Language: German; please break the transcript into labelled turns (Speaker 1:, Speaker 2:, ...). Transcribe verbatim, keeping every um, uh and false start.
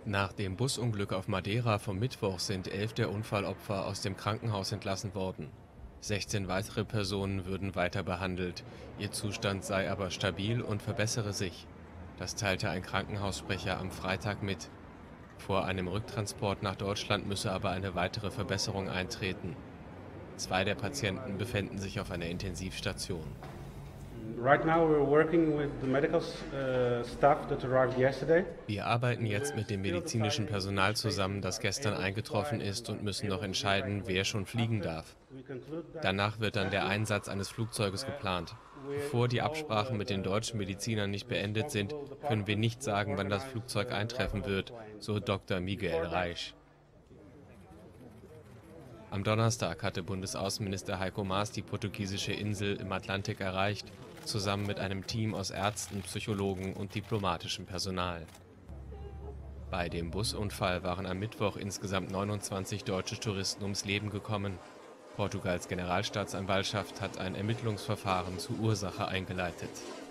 Speaker 1: Nach dem Busunglück auf Madeira vom Mittwoch sind elf der Unfallopfer aus dem Krankenhaus entlassen worden. sechzehn weitere Personen würden weiter behandelt. Ihr Zustand sei aber stabil und verbessere sich. Das teilte ein Krankenhaussprecher am Freitag mit. Vor einem Rücktransport nach Deutschland müsse aber eine weitere Verbesserung eintreten. Zwei der Patienten befänden sich auf einer Intensivstation.
Speaker 2: Right now we're working with the medical uh, staff that arrived yesterday.
Speaker 1: Wir arbeiten jetzt mit dem medizinischen Personal zusammen, das gestern eingetroffen ist, und müssen noch entscheiden, wer schon fliegen darf. Danach wird dann der Einsatz eines Flugzeuges geplant. Bevor die Absprachen mit den deutschen Medizinern nicht beendet sind, können wir nicht sagen, wann das Flugzeug eintreffen wird, so Doktor Miguel Reich. Am Donnerstag hatte Bundesaußenminister Heiko Maas die portugiesische Insel im Atlantik erreicht, zusammen mit einem Team aus Ärzten, Psychologen und diplomatischem Personal. Bei dem Busunfall waren am Mittwoch insgesamt neunundzwanzig deutsche Touristen ums Leben gekommen. Portugals Generalstaatsanwaltschaft hat ein Ermittlungsverfahren zur Ursache eingeleitet.